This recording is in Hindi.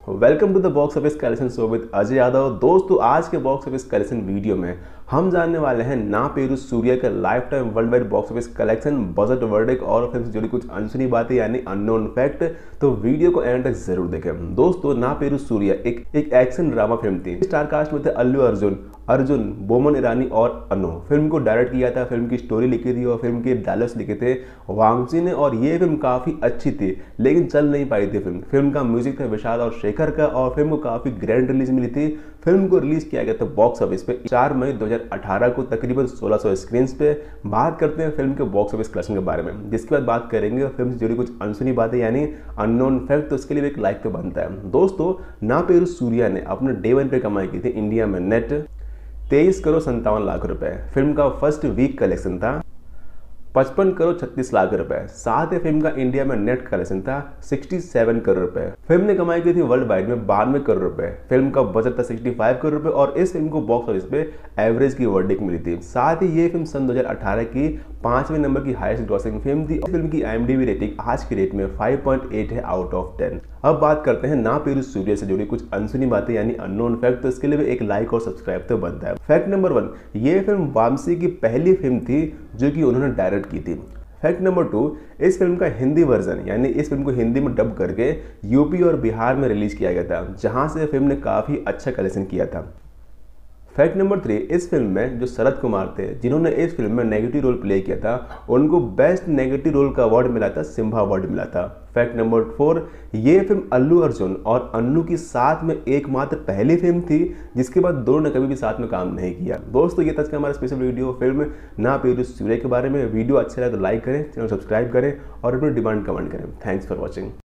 Welcome to the box office collection show with Ajay Yadav. दोस्तों, आज के बॉक्स ऑफिस कलेक्शन वीडियो में हम जानने वाले हैं ना पेरू सूर्या का lifetime worldwide box office collection, budget, verdict और फिल्म से जुड़ी कुछ अनसुनी बातें यानी अननोन फैक्ट। तो वीडियो को एंड तक जरूर देखें। दोस्तों, ना पेरू सूर्या एक एक्शन ड्रामा फिल्म थी। स्टार कास्ट में थे अल्लू अर्जुन, बोमन ईरानी और अनु। फिल्म को डायरेक्ट किया था, फिल्म की स्टोरी लिखी थी और फिल्म के डायलॉग्स लिखे थे वांगची ने। और ये फिल्म काफी अच्छी थी लेकिन चल नहीं पाई थी। फिल्म का म्यूजिक था विशाल और शेखर का और फिल्म को काफी ग्रैंड रिलीज मिली थी। फिल्म को रिलीज किया गया था बॉक्स ऑफिस पे 4 मई 2018 को तकरीबन 1600 स्क्रीन पे। बात करते हैं फिल्म के बॉक्स ऑफिस कलेक्शन के बारे में, जिसके बाद बात करेंगे फिल्म से जुड़ी कुछ अनसुनी बातें यानी अननोन फैक्ट। तो इसके लिए एक लाइक तो बनता है। दोस्तों, ना पेरू सूर्या ने अपने डे 1 पे कमाई की थी इंडिया में नेट 23 करोड़ 57 लाख रुपए। फिल्म का फर्स्ट वीक कलेक्शन था 55 करोड़ 36 लाख रुपए। साथ ही फिल्म का इंडिया में नेट कलेक्शन था 67 करोड़ रुपए। फिल्म ने कमाई की थी वर्ल्ड वाइड में 92 करोड़ रुपए। फिल्म का बजट था 65 करोड़ रुपए और इस फिल्म को बॉक्स ऑफिस पे एवरेज की वर्डिक्ट मिली थी। साथ ही ये फिल्म सन 2018 की 5वें नंबर की हाईएस्ट ग्रॉसिंग फिल्म थी। फिल्म की IMDb रेटिंग आज की डेट में 5.8 है आउट ऑफ 10। अब बात करते हैं ना पेरू सूर्या से जुड़ी कुछ अनसुनी बातें यानी अननोन फैक्ट। तो इसके लिए भी एक लाइक और सब्सक्राइब तो बनता है। फैक्ट नंबर 1, ये फिल्म वामसी की पहली फिल्म थी जो कि उन्होंने डायरेक्ट की थी। फैक्ट नंबर 2, इस फिल्म का हिंदी वर्जन यानी इस फिल्म को हिंदी में डब करके यूपी और बिहार में रिलीज किया गया था, जहां से फिल्म ने काफी अच्छा कलेक्शन किया था। फैक्ट नंबर 3, इस फिल्म में जो शरद कुमार थे जिन्होंने इस फिल्म में नेगेटिव रोल प्ले किया था, उनको बेस्ट नेगेटिव रोल का अवार्ड मिला था, सिम्हा अवार्ड मिला था। फैक्ट नंबर 4, ये फिल्म अल्लू अर्जुन और अन्नू की साथ में एकमात्र पहली फिल्म थी जिसके बाद दोनों ने कभी भी साथ में काम नहीं किया। दोस्तों, ये था हमारा special video film Naa Peru Surya के बारे में। वीडियो अच्छा लगा तो लाइक करें, चैनल सब्सक्राइब करें और अपनी डिमांड कमेंट करें। Thanks for watching.